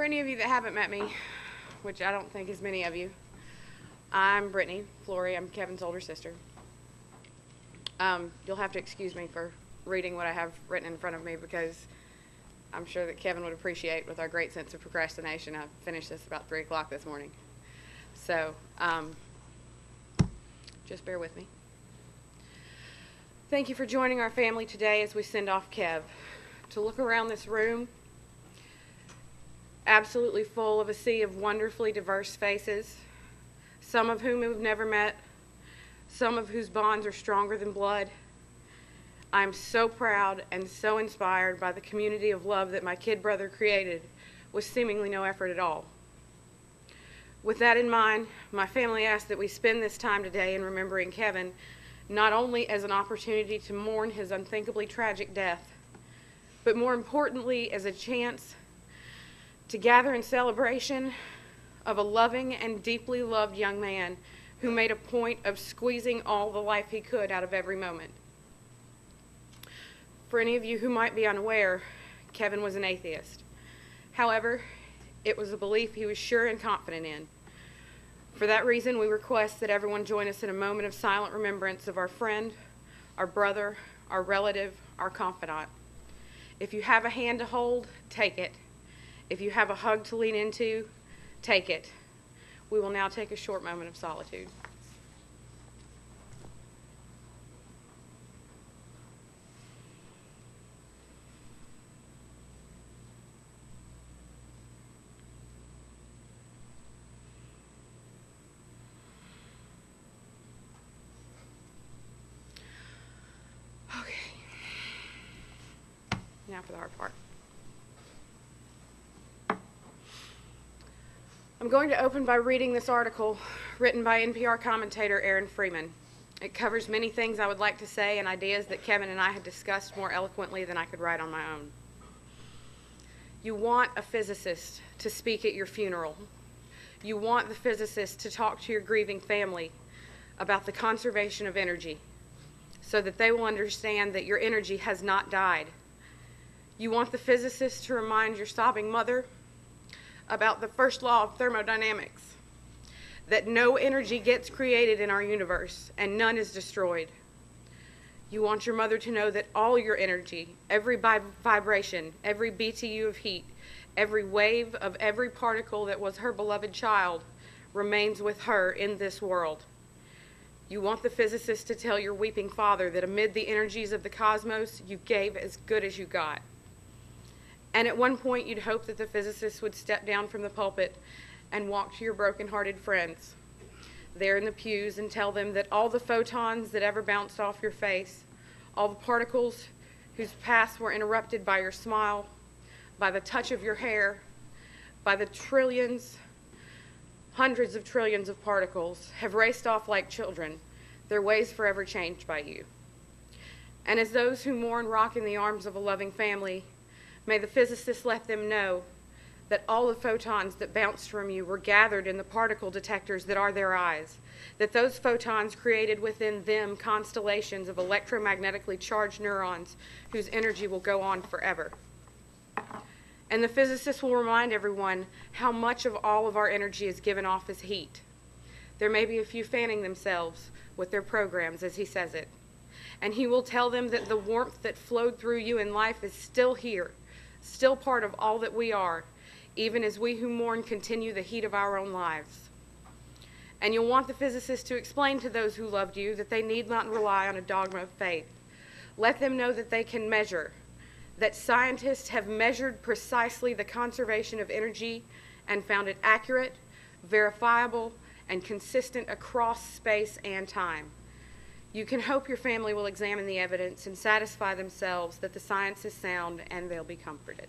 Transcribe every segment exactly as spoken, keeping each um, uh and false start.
any of you that haven't met me, which I don't think is many of you, I'm Brittany, Flory. I'm Kevin's older sister. Um, you'll have to excuse me for reading what I have written in front of me because I'm sure that Kevin would appreciate with our great sense of procrastination. I finished this about three o'clock this morning. So um, just bear with me. Thank you for joining our family today as we send off Kev. To look around this room, absolutely full of a sea of wonderfully diverse faces, some of whom we've never met, some of whose bonds are stronger than blood. I'm so proud and so inspired by the community of love that my kid brother created with seemingly no effort at all. With that in mind, my family asks that we spend this time today in remembering Kevin not only as an opportunity to mourn his unthinkably tragic death, but more importantly as a chance to gather in celebration of a loving and deeply loved young man who made a point of squeezing all the life he could out of every moment. For any of you who might be unaware, Kevin was an atheist. However, it was a belief he was sure and confident in. For that reason, we request that everyone join us in a moment of silent remembrance of our friend, our brother, our relative, our confidant. If you have a hand to hold, take it. If you have a hug to lean into, take it. We will now take a short moment of solitude. Okay. Now for the hard part. I'm going to open by reading this article written by N P R commentator Aaron Freeman. It covers many things I would like to say and ideas that Kevin and I had discussed more eloquently than I could write on my own. You want a physicist to speak at your funeral. You want the physicist to talk to your grieving family about the conservation of energy so that they will understand that your energy has not died. You want the physicist to remind your sobbing mother about the first law of thermodynamics, that no energy gets created in our universe and none is destroyed. You want your mother to know that all your energy, every vibration, every B T U of heat, every wave of every particle that was her beloved child remains with her in this world. You want the physicist to tell your weeping father that amid the energies of the cosmos, you gave as good as you got. And at one point, you'd hope that the physicist would step down from the pulpit and walk to your broken-hearted friends there in the pews and tell them that all the photons that ever bounced off your face, all the particles whose paths were interrupted by your smile, by the touch of your hair, by the trillions, hundreds of trillions of particles, have raced off like children, their ways forever changed by you. And as those who mourn rock in the arms of a loving family, may the physicists let them know that all the photons that bounced from you were gathered in the particle detectors that are their eyes, that those photons created within them constellations of electromagnetically charged neurons whose energy will go on forever. And the physicists will remind everyone how much of all of our energy is given off as heat. There may be a few fanning themselves with their programs, as he says it. And he will tell them that the warmth that flowed through you in life is still here, still part of all that we are, even as we who mourn continue the heat of our own lives. And you'll want the physicist to explain to those who loved you that they need not rely on a dogma of faith. Let them know that they can measure, that scientists have measured precisely the conservation of energy and found it accurate, verifiable, and consistent across space and time. You can hope your family will examine the evidence and satisfy themselves that the science is sound and they'll be comforted.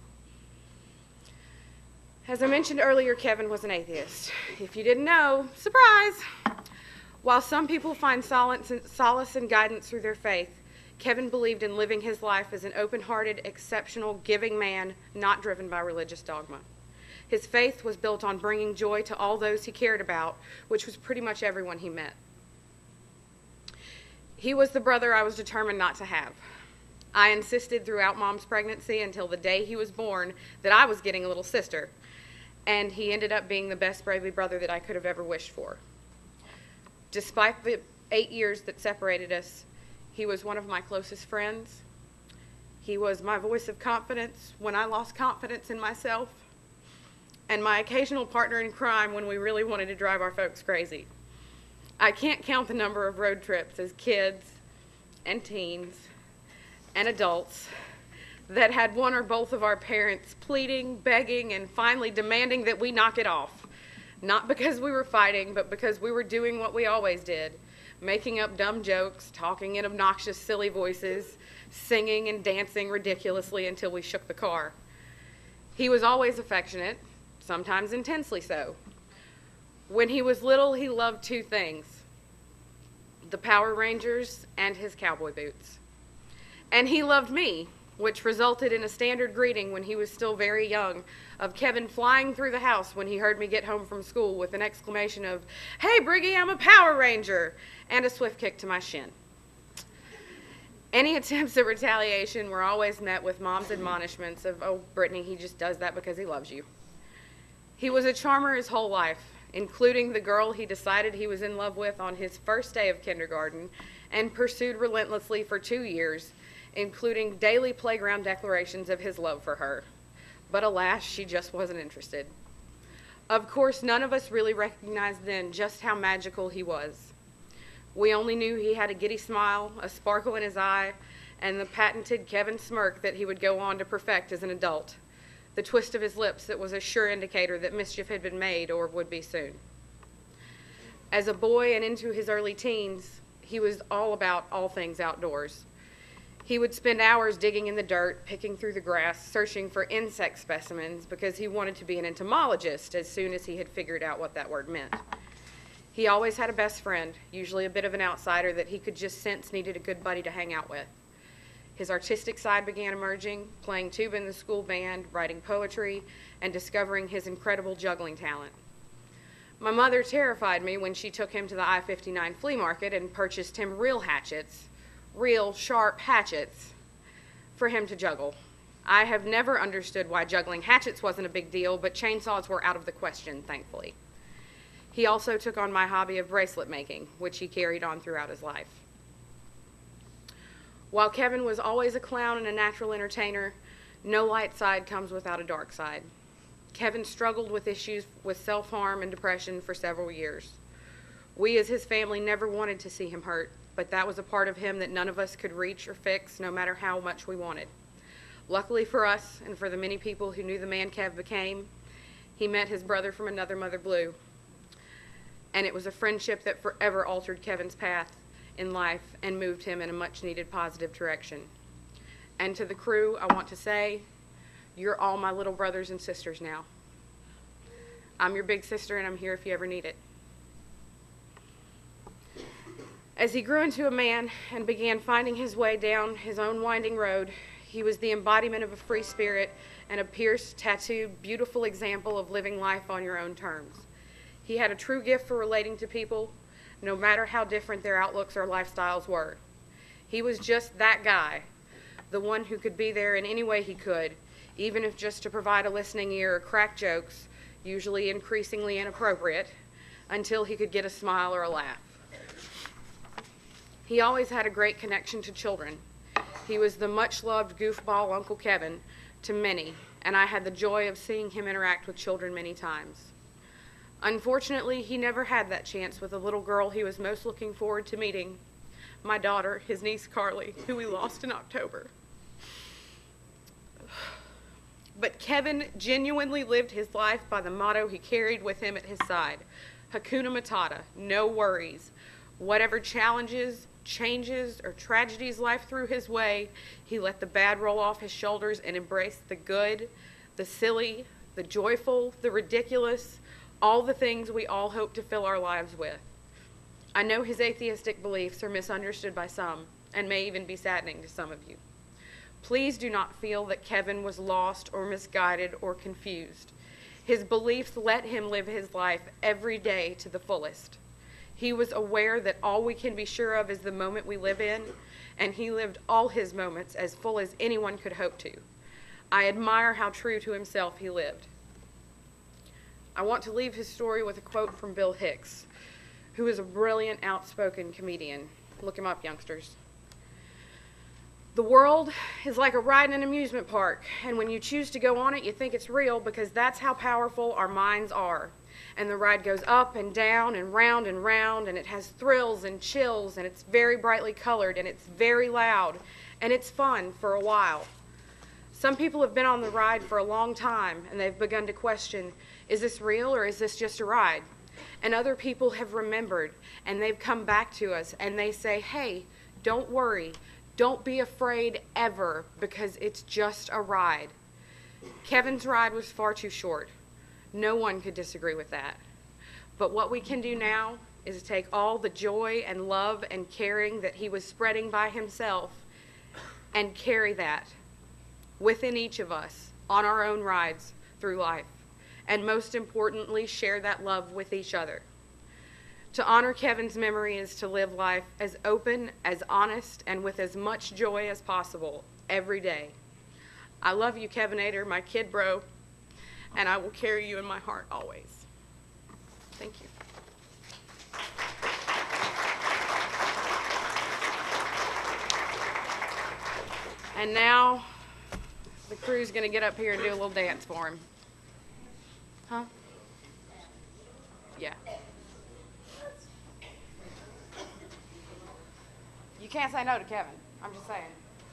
As I mentioned earlier, Kevin was an atheist. If you didn't know, surprise! While some people find solace and guidance through their faith, Kevin believed in living his life as an open-hearted, exceptional, giving man, not driven by religious dogma. His faith was built on bringing joy to all those he cared about, which was pretty much everyone he met. He was the brother I was determined not to have. I insisted throughout Mom's pregnancy until the day he was born that I was getting a little sister, and he ended up being the best bravely brother that I could have ever wished for. Despite the eight years that separated us, he was one of my closest friends. He was my voice of confidence when I lost confidence in myself, and my occasional partner in crime when we really wanted to drive our folks crazy. I can't count the number of road trips as kids and teens and adults that had one or both of our parents pleading, begging, and finally demanding that we knock it off. Not because we were fighting, but because we were doing what we always did, making up dumb jokes, talking in obnoxious, silly voices, singing and dancing ridiculously until we shook the car. He was always affectionate, sometimes intensely so. When he was little, he loved two things: the Power Rangers and his cowboy boots. And he loved me, which resulted in a standard greeting when he was still very young of Kevin flying through the house when he heard me get home from school with an exclamation of, "Hey, Briggy, I'm a Power Ranger," and a swift kick to my shin. Any attempts at retaliation were always met with Mom's admonishments of, "Oh, Brittany, he just does that because he loves you." He was a charmer his whole life, including the girl he decided he was in love with on his first day of kindergarten and pursued relentlessly for two years, including daily playground declarations of his love for her. But alas, she just wasn't interested. Of course, none of us really recognized then just how magical he was. We only knew he had a giddy smile, a sparkle in his eye, and the patented Kevin smirk that he would go on to perfect as an adult. The twist of his lips that was a sure indicator that mischief had been made or would be soon. As a boy and into his early teens, he was all about all things outdoors. He would spend hours digging in the dirt, picking through the grass, searching for insect specimens because he wanted to be an entomologist as soon as he had figured out what that word meant. He always had a best friend, usually a bit of an outsider that he could just sense needed a good buddy to hang out with. His artistic side began emerging, playing tuba in the school band, writing poetry, and discovering his incredible juggling talent. My mother terrified me when she took him to the I fifty-nine flea market and purchased him real hatchets, real sharp hatchets, for him to juggle. I have never understood why juggling hatchets wasn't a big deal, but chainsaws were out of the question, thankfully. He also took on my hobby of bracelet making, which he carried on throughout his life. While Kevin was always a clown and a natural entertainer, no light side comes without a dark side. Kevin struggled with issues with self-harm and depression for several years. We as his family never wanted to see him hurt, but that was a part of him that none of us could reach or fix, no matter how much we wanted. Luckily for us, and for the many people who knew the man Kev became, he met his brother from another mother blue. And it was a friendship that forever altered Kevin's path in life and moved him in a much-needed positive direction. And to the crew, I want to say, you're all my little brothers and sisters now. I'm your big sister, and I'm here if you ever need it. As he grew into a man and began finding his way down his own winding road, he was the embodiment of a free spirit and a pierced, tattooed, beautiful example of living life on your own terms. He had a true gift for relating to people, no matter how different their outlooks or lifestyles were. He was just that guy, the one who could be there in any way he could, even if just to provide a listening ear or crack jokes, usually increasingly inappropriate, until he could get a smile or a laugh. He always had a great connection to children. He was the much-loved goofball Uncle Kevin to many, and I had the joy of seeing him interact with children many times. Unfortunately, he never had that chance with the little girl he was most looking forward to meeting, my daughter, his niece Carly, who we lost in October. But Kevin genuinely lived his life by the motto he carried with him at his side: Hakuna Matata, no worries. Whatever challenges, changes, or tragedies life threw his way, he let the bad roll off his shoulders and embraced the good, the silly, the joyful, the ridiculous, all the things we all hope to fill our lives with. I know his atheistic beliefs are misunderstood by some, and may even be saddening to some of you. Please do not feel that Kevin was lost or misguided or confused. His beliefs let him live his life every day to the fullest. He was aware that all we can be sure of is the moment we live in, and he lived all his moments as full as anyone could hope to. I admire how true to himself he lived. I want to leave his story with a quote from Bill Hicks, who is a brilliant, outspoken comedian. Look him up, youngsters. The world is like a ride in an amusement park, and when you choose to go on it, you think it's real because that's how powerful our minds are. And the ride goes up and down and round and round, and it has thrills and chills, and it's very brightly colored, and it's very loud, and it's fun for a while. Some people have been on the ride for a long time, and they've begun to question, is this real or is this just a ride? And other people have remembered, and they've come back to us, and they say, hey, don't worry. Don't be afraid ever, because it's just a ride. Kevin's ride was far too short. No one could disagree with that. But what we can do now is take all the joy and love and caring that he was spreading by himself and carry that within each of us on our own rides through life. And most importantly, share that love with each other. To honor Kevin's memory is to live life as open, as honest, and with as much joy as possible every day. I love you, Kevinator, my kid bro, and I will carry you in my heart always. Thank you. And now the crew's going to get up here and do a little dance for him. Huh? Yeah. You can't say no to Kevin. I'm just saying.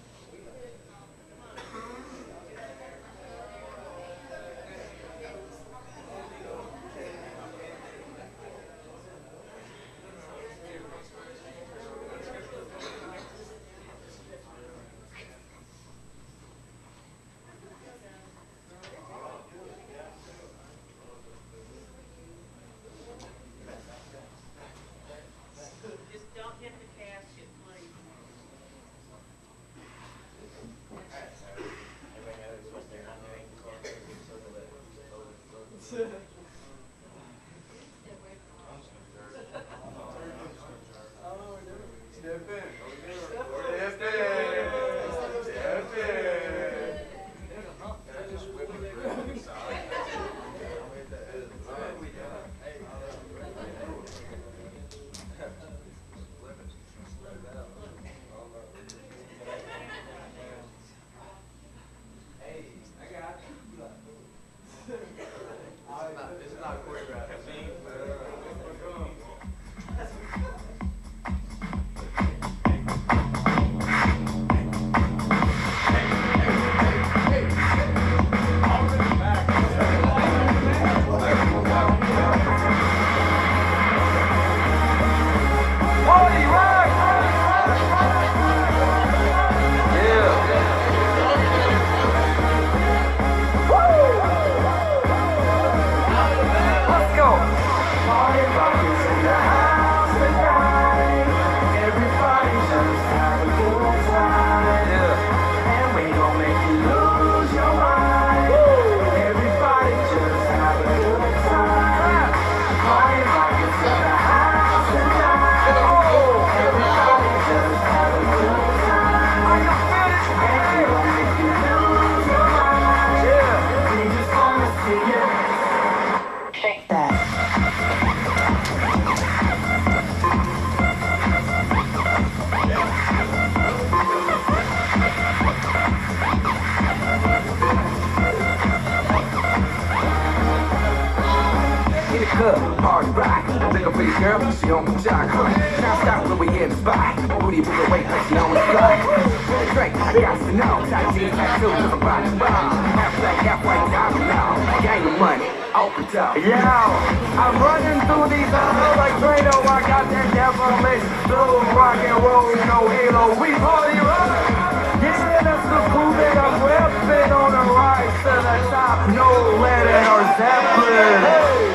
Hard rock, take a pretty girl, she on my jock. Now stop when we in the spot. Booty move away, cause she on the fly. Drake, I got to know. Tight jeans, tattoos, I'm about to bomb. Half black, half white, diamond now. Gang of money, open top. Yo, I'm running through these halls like Drano. I got that devilish blue rock and roll, no halo. We party rock. Yeah, that's the crew that I'm repping on the rise to the top. No Lennon or Zeppelin. Hey.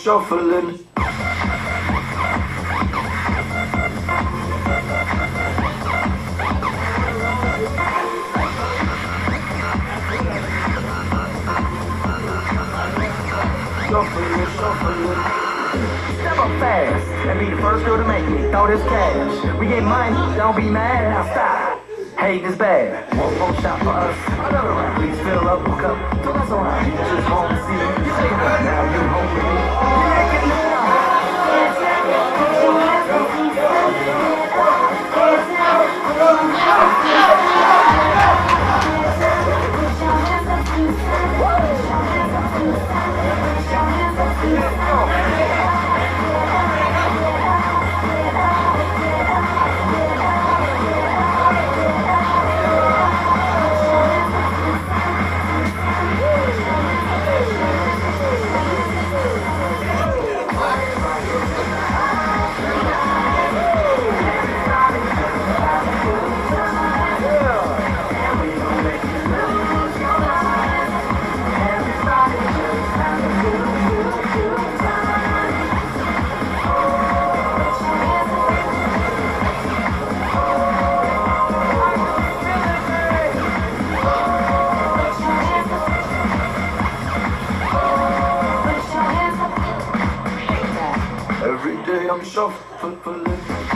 shuffling. Shuffling, shuffling. Step up fast and be the first girl to make it. Throw this cash. We get money, don't be mad. Now stop. Hate is bad. One more shot for us. Another round. Please fill up a cup. Don't mess around. You just want to see you say hi. Now you home with me. You make it every day I'm shuffling.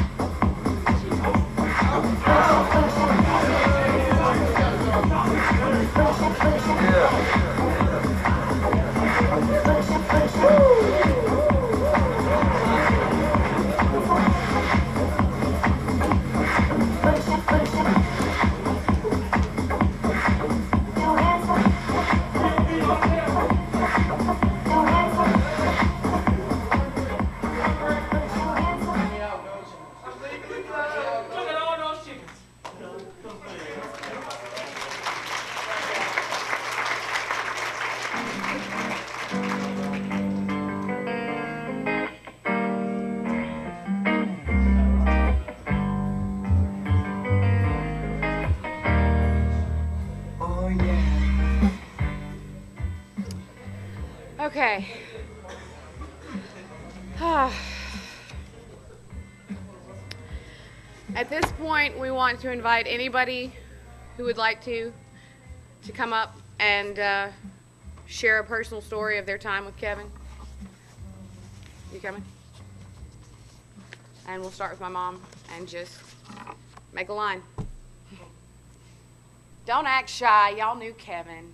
Okay. At this point, we want to invite anybody who would like to to come up and uh, share a personal story of their time with Kevin. You coming? And we'll start with my mom and just make a line. Don't act shy. Y'all knew Kevin.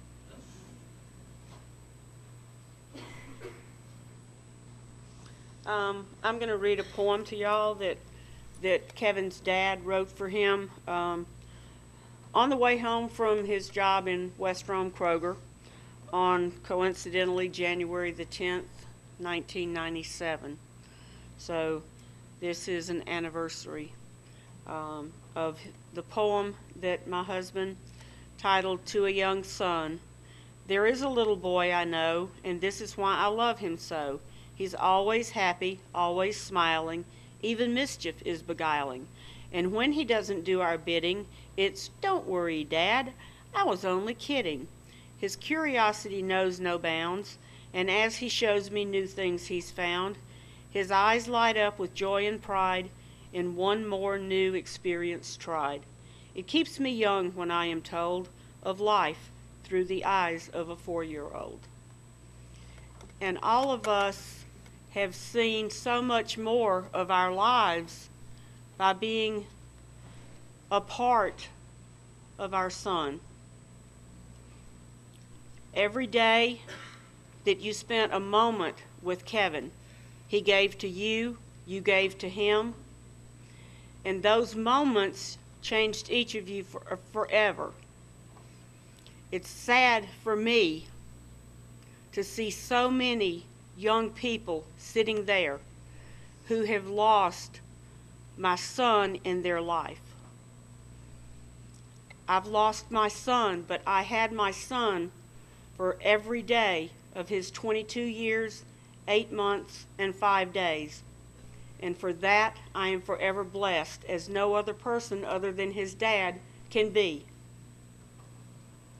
Um, I'm going to read a poem to y'all that that Kevin's dad wrote for him um, on the way home from his job in West Rome Kroger on, coincidentally, January the tenth, nineteen ninety-seven. So this is an anniversary um, of the poem that my husband titled To a Young Son. There is a little boy I know, and this is why I love him so. He's always happy, always smiling, even mischief is beguiling. And when he doesn't do our bidding, it's, "Don't worry, Dad, I was only kidding." His curiosity knows no bounds, and as he shows me new things he's found, his eyes light up with joy and pride in one more new experience tried. It keeps me young when I am told of life through the eyes of a four-year-old. And all of us have seen so much more of our lives by being a part of our son. Every day that you spent a moment with Kevin, he gave to you, you gave to him, and those moments changed each of you for, forever. It's sad for me to see so many young people sitting there who have lost my son in their life. I've lost my son, but I had my son for every day of his twenty-two years, eight months, and five days. And for that, I am forever blessed, as no other person other than his dad can be.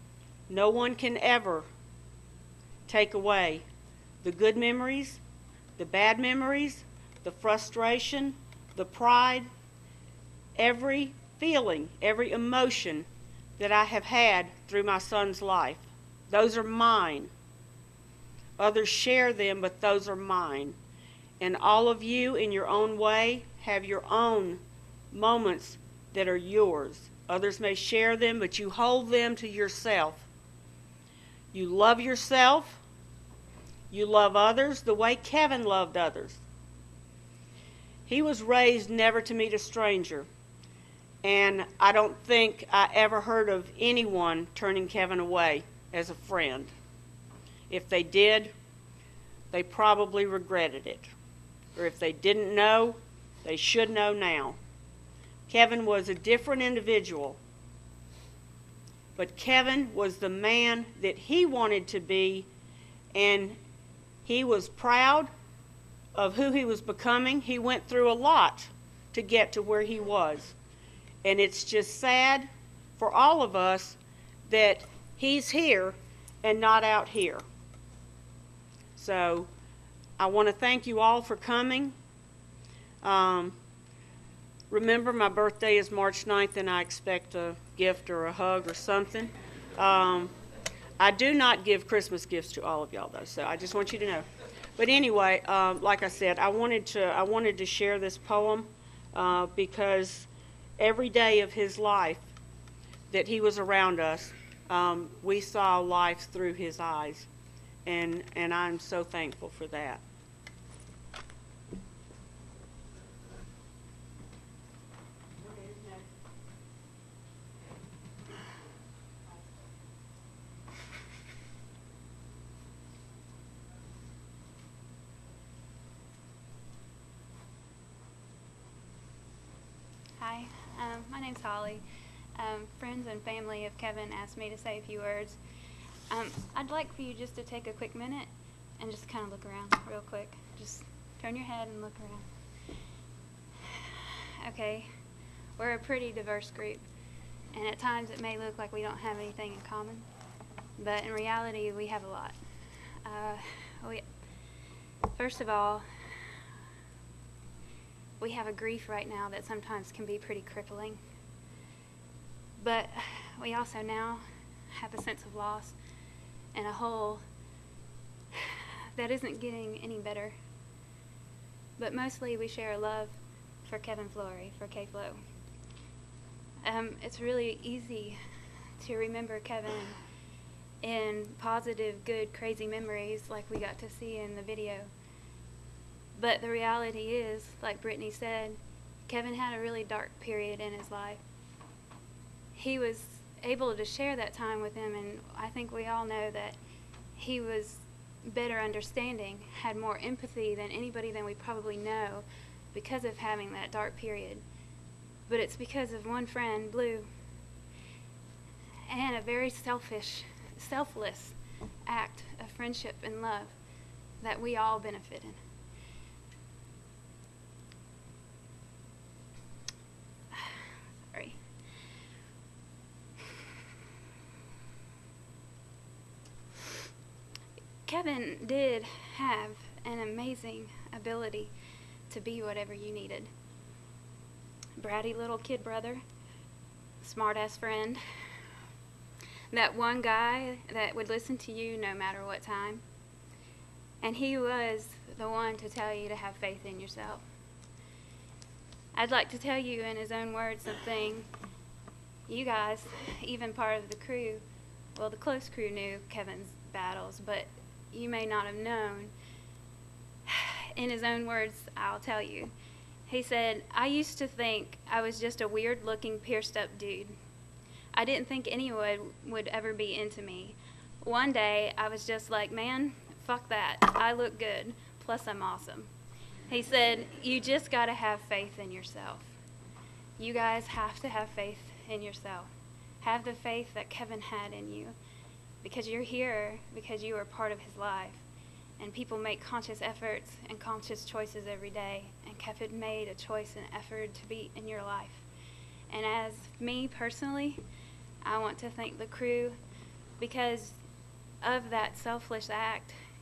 No one can ever take away the good memories, the bad memories, the frustration, the pride, every feeling, every emotion that I have had through my son's life. Those are mine. Others share them, but those are mine. And all of you, in your own way, have your own moments that are yours. Others may share them, but you hold them to yourself. You love yourself. You love others the way Kevin loved others. He was raised never to meet a stranger. And I don't think I ever heard of anyone turning Kevin away as a friend. If they did, they probably regretted it. Or if they didn't know, they should know now. Kevin was a different individual. But Kevin was the man that he wanted to be, and he was proud of who he was becoming. He went through a lot to get to where he was. And it's just sad for all of us that he's here and not out here. So I want to thank you all for coming. Um, remember, my birthday is March ninth, and I expect a gift or a hug or something. Um, I do not give Christmas gifts to all of y'all, though, so I just want you to know. But anyway, um, like I said, I wanted to I wanted to share this poem uh, because every day of his life that he was around us, um, we saw life through his eyes, and and I'm so thankful for that. Hi, um, my name's Holly. Um, friends and family of Kevin asked me to say a few words. Um, I'd like for you just to take a quick minute and just kind of look around real quick. Just turn your head and look around. Okay, we're a pretty diverse group, and at times it may look like we don't have anything in common, but in reality we have a lot. Uh, we, first of all, we have a grief right now that sometimes can be pretty crippling. But we also now have a sense of loss and a hole that isn't getting any better. But mostly we share a love for Kevin Flory, for K-Flo. Um, it's really easy to remember Kevin in positive, good, crazy memories like we got to see in the video. But the reality is, like Brittany said, Kevin had a really dark period in his life. He was able to share that time with him, and I think we all know that he was better understanding, had more empathy than anybody than we probably know because of having that dark period. But it's because of one friend, Blue, and a very selfish, selfless act of friendship and love that we all benefited. Sorry. Kevin did have an amazing ability to be whatever you needed. Bratty little kid brother, smart-ass friend, that one guy that would listen to you no matter what time. And he was the one to tell you to have faith in yourself. I'd like to tell you in his own words something. You guys, even part of the crew, well, the close crew knew Kevin's battles, but you may not have known. In his own words, I'll tell you. He said, I used to think I was just a weird-looking, pierced-up dude. I didn't think anyone would ever be into me. One day, I was just like, man, fuck that. I look good, plus I'm awesome. He said, you just got to have faith in yourself. You guys have to have faith in yourself. Have the faith that Kevin had in you, because you're here because you are part of his life. And people make conscious efforts and conscious choices every day, and Kevin made a choice and effort to be in your life. And as me personally, I want to thank the crew because of that selfless act.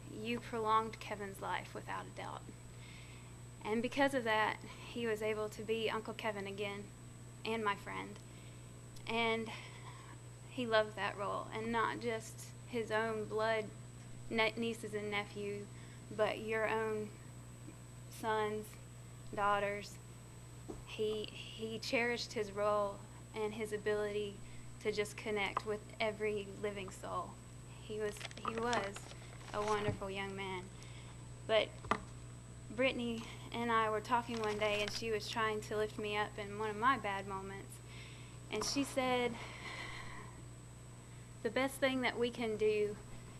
you prolonged Kevin's life without a doubt. And because of that, he was able to be Uncle Kevin again and my friend. And he loved that role, and not just his own blood ne- nieces and nephews, but your own sons, daughters. He he cherished his role and his ability to just connect with every living soul. He was he was a wonderful young man. But Brittany and I were talking one day, and she was trying to lift me up in one of my bad moments. And she said, the best thing that we can do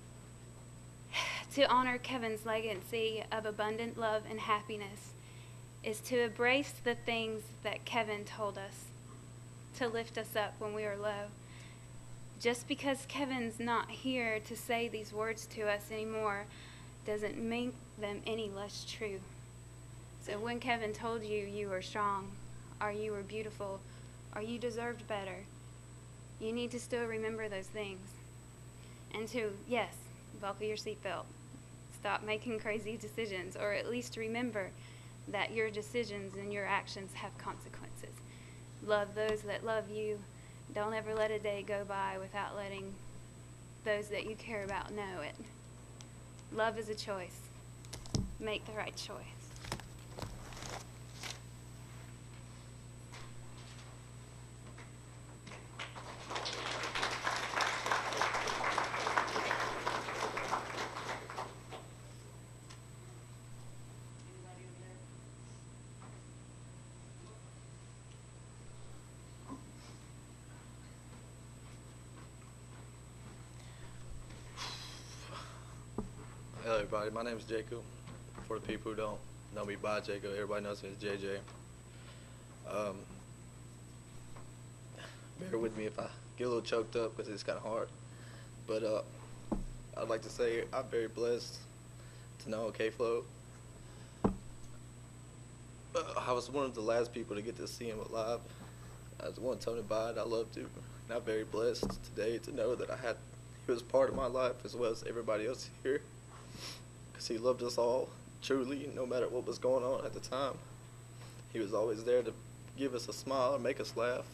to honor Kevin's legacy of abundant love and happiness is to embrace the things that Kevin told us to lift us up when we were low. Just because Kevin's not here to say these words to us anymore doesn't make them any less true. So when Kevin told you you were strong, or you were beautiful, or you deserved better, you need to still remember those things. And to, yes, buckle your seatbelt. Stop making crazy decisions, or at least remember that your decisions and your actions have consequences. Love those that love you. Don't ever let a day go by without letting those that you care about know it. Love is a choice. Make the right choice. Hello everybody, my name is Jacob. For the people who don't know me by Jacob, everybody knows me as J J. Um, bear with me if I get a little choked up because it's kind of hard. But uh, I'd like to say I'm very blessed to know K-Flow. Uh, I was one of the last people to get to see him alive. I was one Tony Bide, I loved him. And I'm very blessed today to know that I had he was part of my life as well as everybody else here. Because he loved us all, truly, no matter what was going on at the time. He was always there to give us a smile or make us laugh,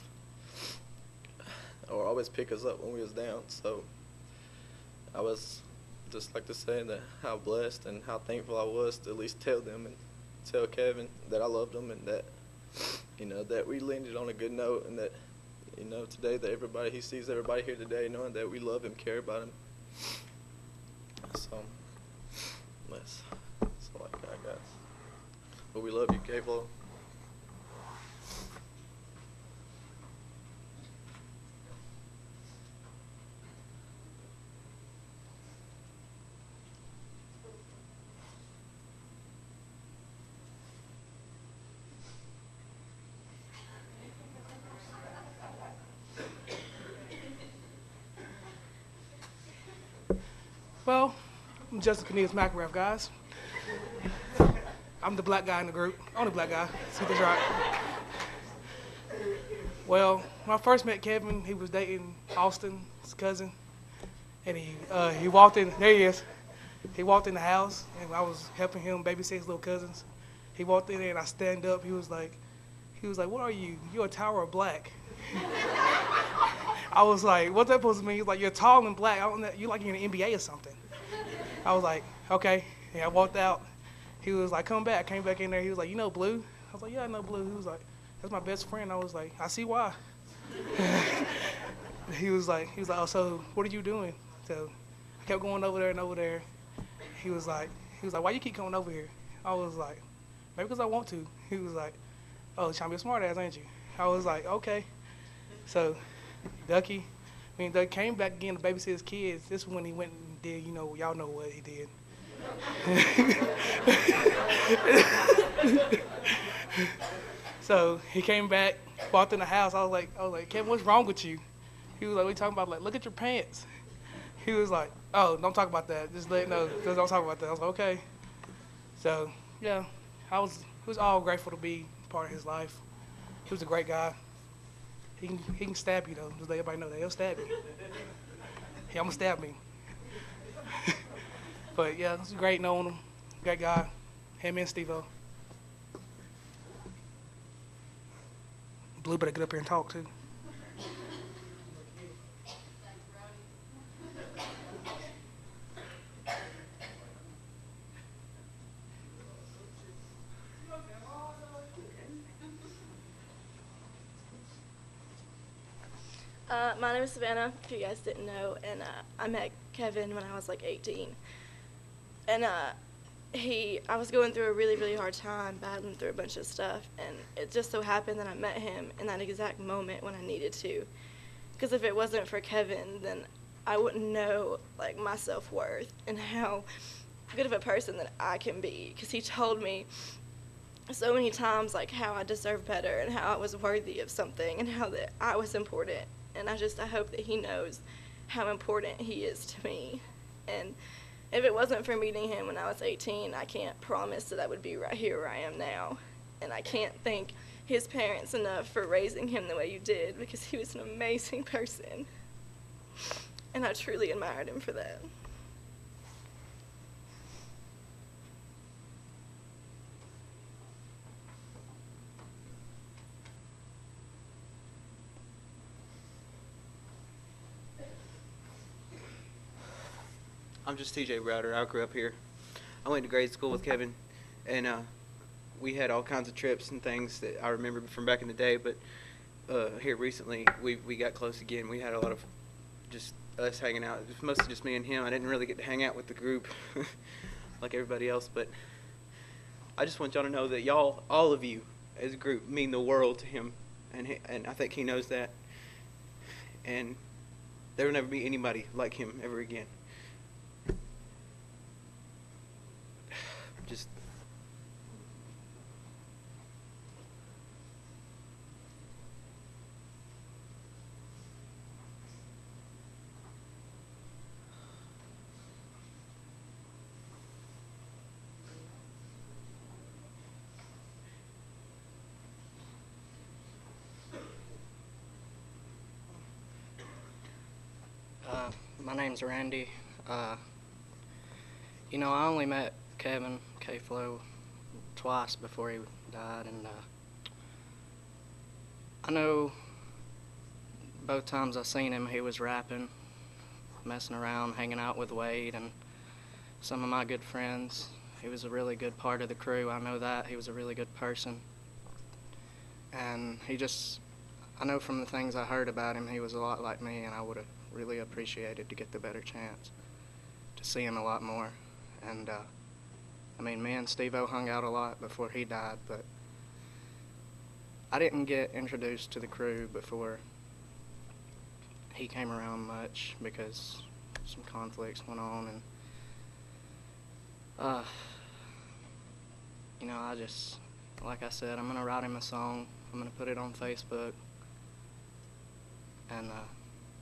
or always pick us up when we was down. So I was just like to say that how blessed and how thankful I was to at least tell them and tell Kevin that I loved him, and that, you know, that we landed on a good note, and that, you know, today that everybody, he sees everybody here today knowing that we love him, care about him. So That's, that's all I got, guys. But we love you, K-Flow. Well, I'm Justin Cornelius McElrath, guys. I'm the black guy in the group. Only black guy. See this right? Well, when I first met Kevin, he was dating Austin, his cousin, and he uh, he walked in. There he is. He walked in the house, and I was helping him babysit his little cousins. He walked in there, and I stand up. He was like, he was like, "What are you? You're a Tower of Black." I was like, "What's that supposed to mean?" He's like, "You're tall and black. I don't know, you like you're in the N B A or something." I was like, "Okay." And I walked out. He was like, "Come back." I came back in there. He was like, "You know Blue?" I was like, "Yeah, I know Blue." He was like, "That's my best friend." I was like, "I see why." he was like, he was like, "Oh, so what are you doing?" So I kept going over there and over there. He was like, he was like, "Why you keep coming over here?" I was like, "Maybe because I want to." He was like, "Oh, you're trying to be a smart ass, ain't you?" I was like, "Okay." So Ducky, I mean, Ducky came back again to babysit his kids. This is when he went and did, you know, y'all know what he did. So he came back, walked in the house. I was like, I was like, "Kevin, what's wrong with you?" He was like, "What are you talking about?" Like, "Look at your pants." He was like, "Oh, don't talk about that. Just let no, just don't talk about that." I was like, "Okay." So yeah, I was, I was all grateful to be part of his life. He was a great guy. He can, he can stab you though. Just let everybody know that he'll stab you. He almost stabbed me. But yeah, it's great knowing him. Great guy. Him and Steve-O. Blue better get up here and talk too. Uh, my name is Savannah, if you guys didn't know, and uh, I met Kevin when I was like eighteen. And uh, he, I was going through a really, really hard time, battling through a bunch of stuff, and it just so happened that I met him in that exact moment when I needed to. Because if it wasn't for Kevin, then I wouldn't know like my self-worth and how good of a person that I can be. Because he told me so many times like how I deserve better and how I was worthy of something and how that I was important. And I just, I hope that he knows how important he is to me. And if it wasn't for meeting him when I was eighteen, I can't promise that I would be right here where I am now. And I can't thank his parents enough for raising him the way you did, because he was an amazing person. And I truly admired him for that. I'm just T J Browder. I grew up here. I went to grade school with Kevin, and uh, we had all kinds of trips and things that I remember from back in the day. But uh, here recently, we we got close again. We had a lot of just us hanging out. It was mostly just me and him. I didn't really get to hang out with the group like everybody else. But I just want y'all to know that y'all, all of you, as a group, mean the world to him, and he, and I think he knows that. And there will never be anybody like him ever again. Just Uh, my name's Randy. Uh, you know, I only met Kevin K-Flow twice before he died, and uh, I know both times I seen him, he was rapping, messing around, hanging out with Wade and some of my good friends. He was a really good part of the crew. I know that. He was a really good person. And he just, I know from the things I heard about him, he was a lot like me, and I would have really appreciated to get the better chance to see him a lot more. And uh, I mean, me and Steve-O hung out a lot before he died, but I didn't get introduced to the crew before he came around much because some conflicts went on, and uh, you know, I just, like I said, I'm gonna write him a song. I'm gonna put it on Facebook, and uh,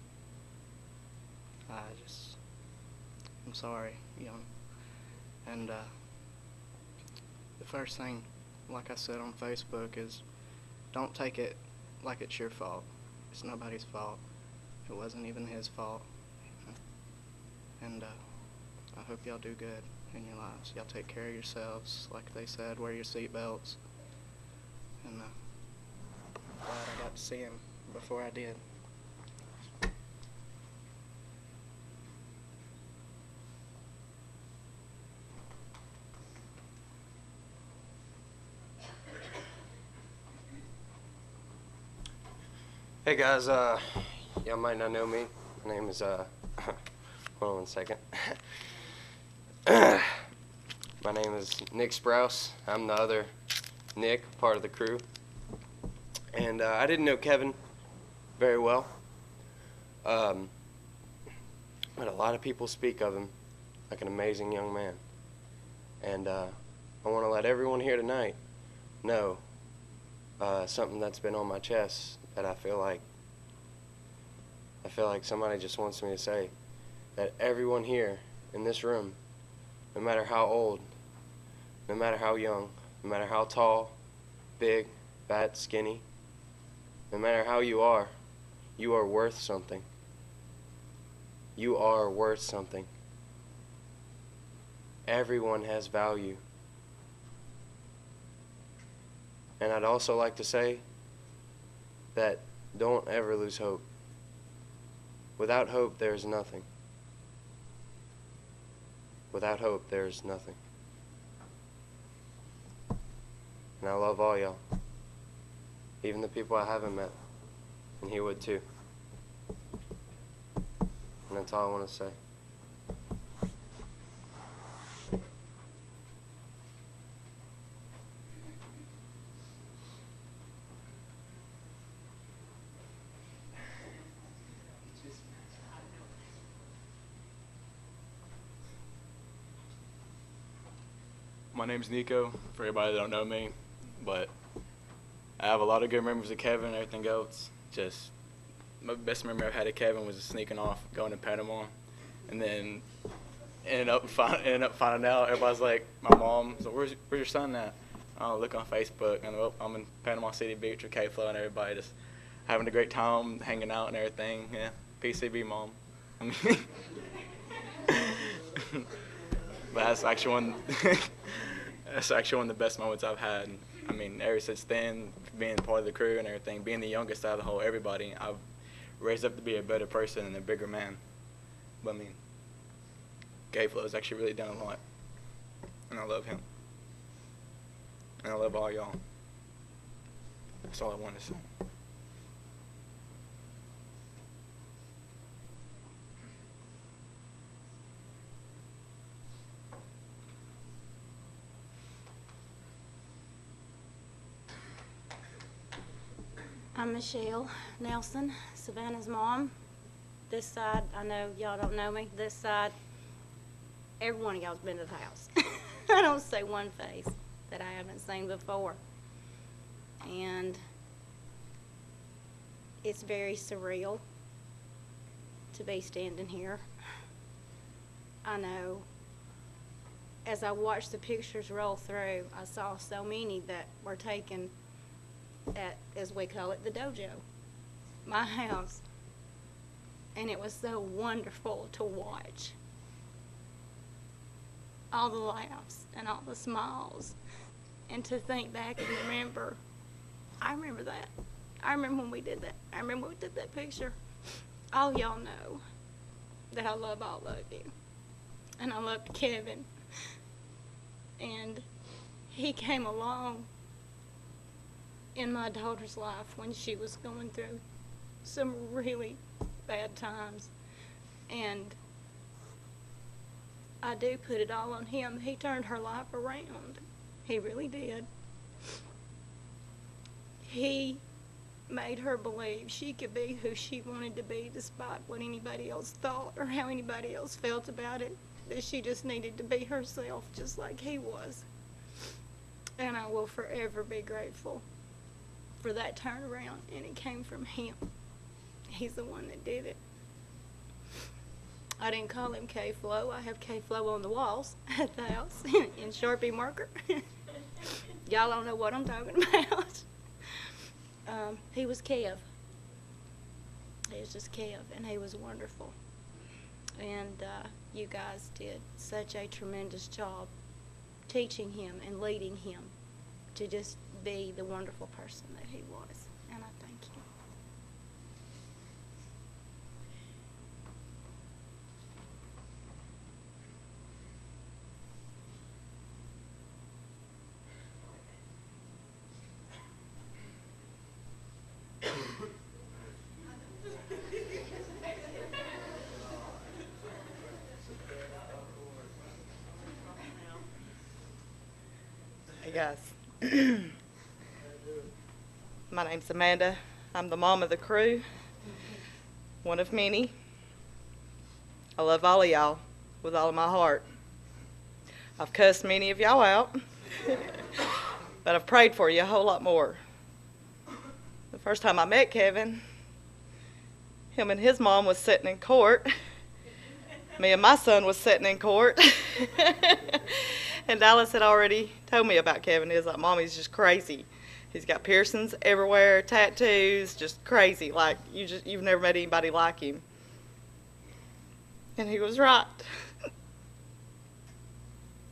I just, I'm sorry, young, and uh, the first thing, like I said on Facebook, is don't take it like it's your fault. It's nobody's fault. It wasn't even his fault. And uh, I hope y'all do good in your lives. Y'all take care of yourselves, like they said, wear your seatbelts. And uh, glad I got to see him before I did. Hey guys, uh, y'all might not know me. My name is, uh, hold on one second. My name is Nick Sprouse. I'm the other Nick, part of the crew. And uh, I didn't know Kevin very well. Um, but a lot of people speak of him like an amazing young man. And uh, I want to let everyone here tonight know uh, something that's been on my chest that I feel like I feel like somebody just wants me to say, that everyone here in this room, no matter how old, no matter how young, no matter how tall, big, fat, skinny, no matter how you are, you are worth something. You are worth something. everyone has value. And I'd also like to say that don't ever lose hope. Without hope, there is nothing. Without hope, there is nothing. And I love all y'all. Even the people I haven't met. And he would too. And that's all I want to say. My name's Nico, for everybody that don't know me, but I have a lot of good memories of Kevin and everything else. Just, my best memory I've had of Kevin was just sneaking off, going to Panama, and then ended up, find, ended up finding out, everybody's like, my mom, so where's, where's your son at? I'll look on Facebook, and oh, I'm in Panama City Beach with K-Flow, and everybody just having a great time, hanging out and everything. Yeah, P C B, Mom. I mean, but that's actually one, that's actually one of the best moments I've had. I mean, ever since then, being part of the crew and everything, being the youngest out of the whole everybody, I've raised up to be a better person and a bigger man. But I mean, K-Flow has actually really done a lot, and I love him. And I love all y'all. That's all I wanted to say. I'm Michelle Nelson, Savannah's mom. This side, I know y'all don't know me. This side, every one of y'all's been to the house. I don't see one face that I haven't seen before. And it's very surreal to be standing here. I know as I watched the pictures roll through, I saw so many that were taken at, as we call it, the dojo, my house. And it was so wonderful to watch. All the laughs and all the smiles. And to think back and remember, I remember that. I remember when we did that. I remember when we did that picture. All y'all know that I love all of you. And I loved Kevin. And he came along in my daughter's life when she was going through some really bad times. And I do put it all on him. He turned her life around. He really did. He made her believe she could be who she wanted to be despite what anybody else thought or how anybody else felt about it. That she just needed to be herself just like he was. And I will forever be grateful for that turnaround, and it came from him. He's the one that did it. I didn't call him K-Flow. I have K-Flow on the walls at the house in Sharpie marker. Y'all don't know what I'm talking about. Um, he was Kev. He was just Kev, and he was wonderful. And uh, you guys did such a tremendous job teaching him and leading him to just be the wonderful person that he was. And I thank you. Hey guys, my name's Amanda. I'm the mom of the crew, one of many. I love all of y'all with all of my heart. I've cussed many of y'all out, but I've prayed for you a whole lot more. The first time I met Kevin, him and his mom was sitting in court. Me and my son was sitting in court. And Dallas had already told me about Kevin. He was like, Mom, he's just crazy. He's got piercings everywhere, tattoos, just crazy. Like, you just, you've never met anybody like him. And he was right.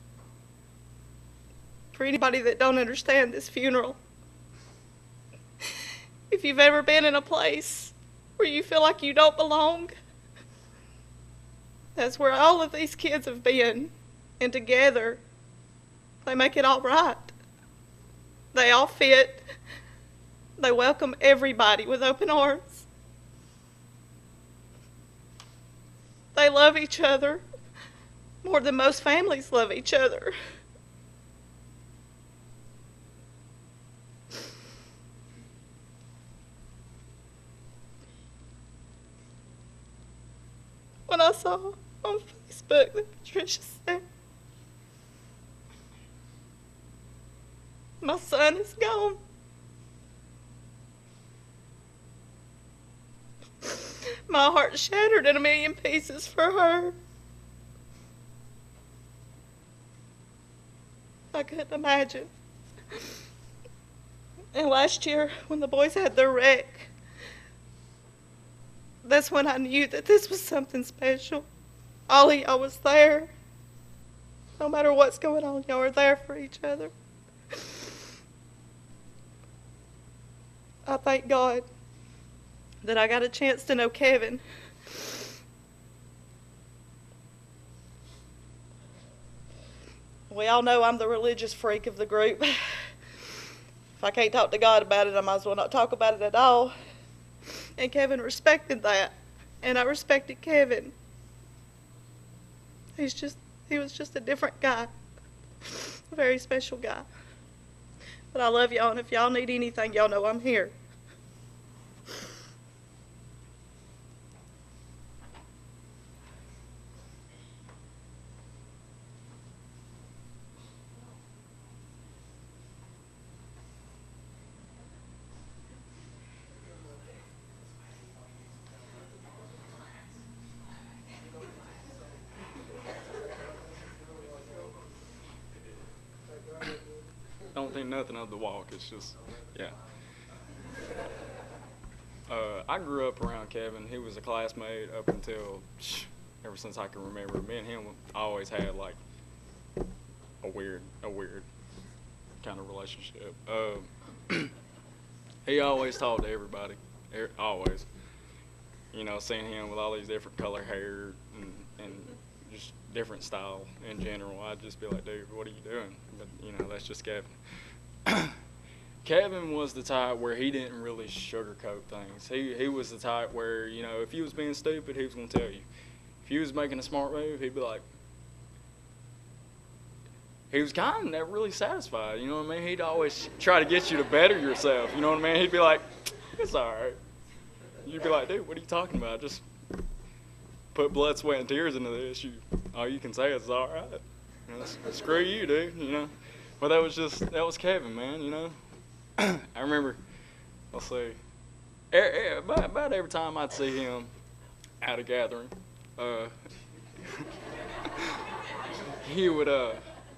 For anybody that don't understand this funeral, if you've ever been in a place where you feel like you don't belong, that's where all of these kids have been. And together, they make it all right. They all fit. They welcome everybody with open arms. They love each other more than most families love each other. When I saw on Facebook that Patricia said, "My son is gone," my heart shattered in a million pieces for her. I couldn't imagine. And last year, when the boys had their wreck, that's when I knew that this was something special. All of y'all was there. No matter what's going on, y'all are there for each other. I thank God that I got a chance to know Kevin. We all know I'm the religious freak of the group. If I can't talk to God about it, I might as well not talk about it at all. And Kevin respected that, and I respected Kevin. He's just, he was just a different guy, a very special guy. But I love y'all, and if y'all need anything, y'all know I'm here. Don't think nothing of the walk. It's just, yeah. Uh, I grew up around Kevin. He was a classmate up until, ever since I can remember. Me and him always had like a weird, a weird kind of relationship. Uh, he always talked to everybody, er, always. You know, seeing him with all these different color hair and, and just different style in general, I'd just be like, dude, what are you doing? But, you know, that's just Kevin. Kevin was the type where he didn't really sugarcoat things. He he was the type where, you know, if you was being stupid, he was going to tell you. If you was making a smart move, he'd be like, he was kind of never really satisfied, you know what I mean? He'd always try to get you to better yourself, you know what I mean? He'd be like, it's all right. You'd be like, dude, what are you talking about? Just put blood, sweat, and tears into this. You, all you can say is, all right. You know, screw you, dude, you know? But that was just, that was Kevin, man, you know? I remember, let's see, about, about every time I'd see him at a gathering, uh, he would, uh,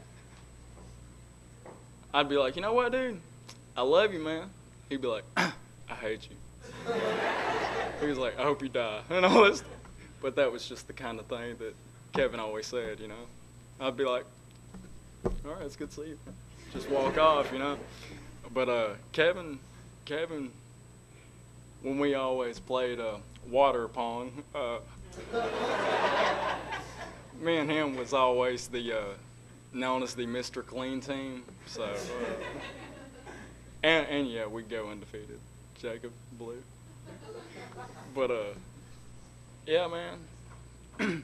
I'd be like, you know what, dude? I love you, man. He'd be like, I hate you. He was like, I hope you die, and all this. But that was just the kind of thing that Kevin always said, you know? I'd be like, all right, it's good to see you. Just walk off, you know? But uh, Kevin, Kevin, when we always played uh, water pong, uh, me and him was always the uh, known as the Mister Clean team. So, uh, and and yeah, we go undefeated. Jacob Blue. But uh, yeah, man,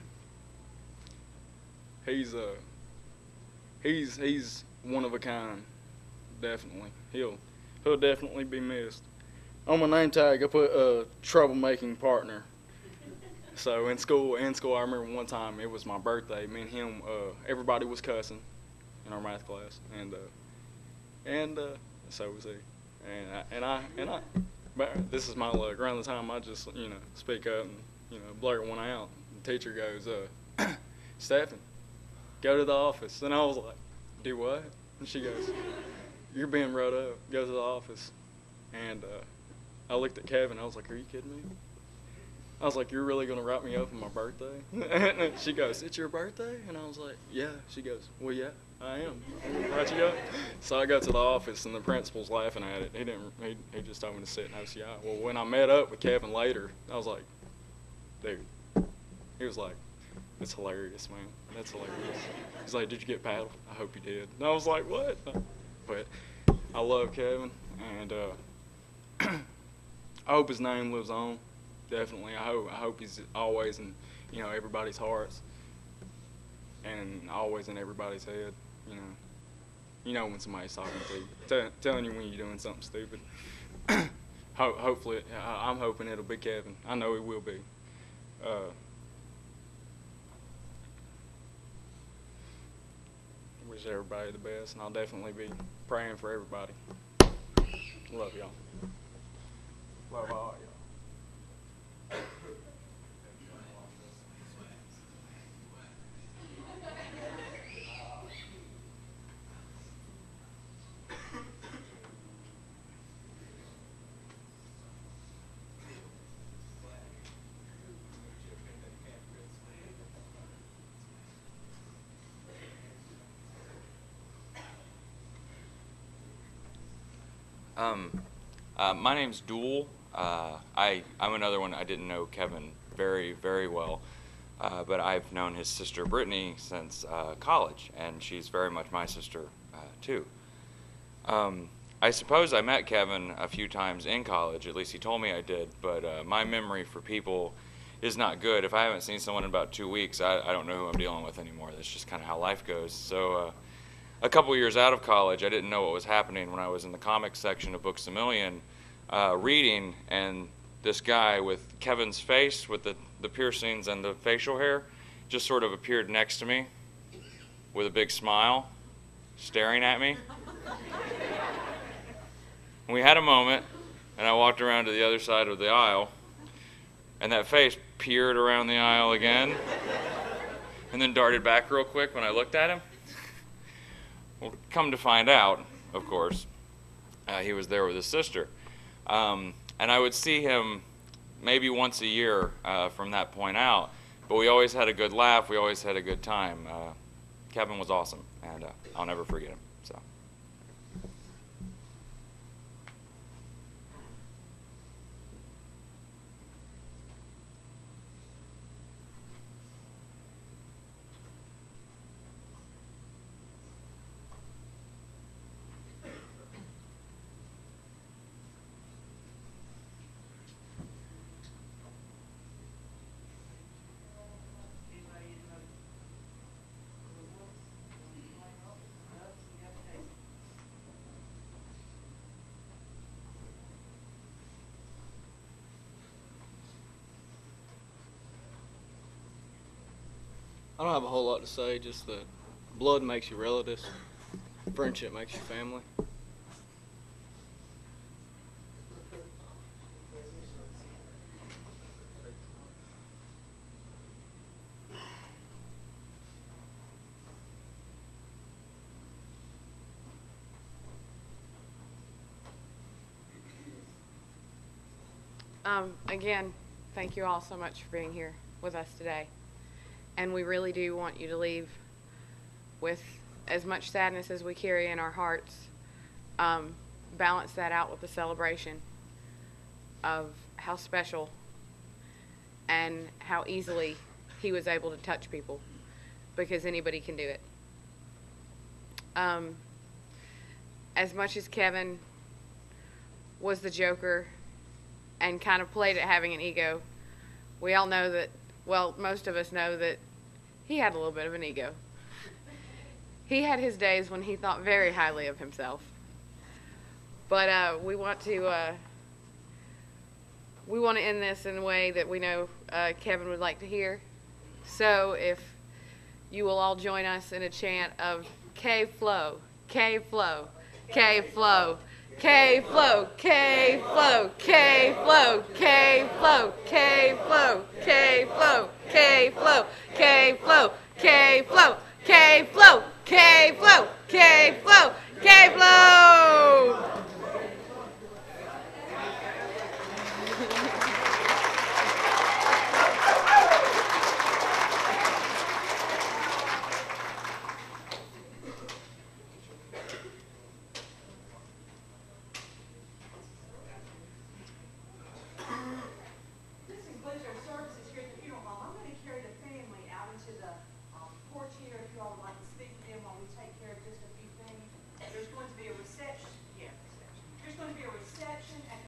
he's uh, he's he's one of a kind. Definitely. He'll he'll definitely be missed. On my name tag, I put a uh, troublemaking partner. So in school, in school, I remember one time it was my birthday. Me and him, uh, everybody was cussing in our math class, and uh, and uh, so was he. And I, and I and I, but this is my luck. Around the time I just you know speak up and you know blurt one out, the teacher goes, uh, "Stephen, go to the office." And I was like, "Do what?" And she goes, "You're being wrote up. Go to the office." And uh, I looked at Kevin. I was like, "Are you kidding me?" I was like, "You're really going to write me up on my birthday?" And she goes, "It's your birthday?" And I was like, "Yeah." She goes, "Well, yeah, I am. Right, you go. So I go to the office, and the principal's laughing at it. He didn't. He, he just told me to sit in O C I. Well, when I met up with Kevin later, I was like, dude. He was like, "That's hilarious, man. That's hilarious." He's like, "Did you get paddled? I hope you did." And I was like, "What?" But I love Kevin, and uh, I hope his name lives on. Definitely. I hope. I hope he's always in, you know, everybody's hearts, and always in everybody's head. You know. You know when somebody's talking to you, t- telling you when you're doing something stupid. Ho- hopefully, I- I'm hoping it'll be Kevin. I know he will be. Uh, wish everybody the best, and I'll definitely be praying for everybody. Love y'all. Love all y'all. Um, uh, my name's Duel. Uh, I, I'm another one. I didn't know Kevin very, very well, uh, but I've known his sister Brittany since uh, college, and she's very much my sister uh, too. Um, I suppose I met Kevin a few times in college, at least he told me I did, but uh, my memory for people is not good. If I haven't seen someone in about two weeks, I, I don't know who I'm dealing with anymore. That's just kind of how life goes. So. Uh, A couple years out of college, I didn't know what was happening when I was in the comics section of Books A Million uh, reading, and this guy with Kevin's face with the, the piercings and the facial hair just sort of appeared next to me with a big smile, staring at me. We had a moment, and I walked around to the other side of the aisle, and that face peered around the aisle again, and then darted back real quick when I looked at him. Well, come to find out, of course, uh, he was there with his sister. Um, and I would see him maybe once a year uh, from that point out. But we always had a good laugh. We always had a good time. Uh, Kevin was awesome, and uh, I'll never forget him. So. I don't have a whole lot to say, just that blood makes you relatives, friendship makes you family. Um, again, thank you all so much for being here with us today. And we really do want you to leave with as much sadness as we carry in our hearts. Um, balance that out with the celebration of how special and how easily he was able to touch people, because anybody can do it. Um, as much as Kevin was the Joker and kind of played at having an ego, we all know that, well, most of us know that he had a little bit of an ego. He had his days when he thought very highly of himself. But uh, we want to uh, we want to end this in a way that we know uh, Kevin would like to hear. So if you will all join us in a chant of K-Flow, K-Flow, K-Flow, K-Flow, K-Flow, K-Flow, K-Flow, K-Flow, K-Flow, K-Flow, K-Flow, K-Flow, K-Flow, K-Flow, K-Flow, K-Flow.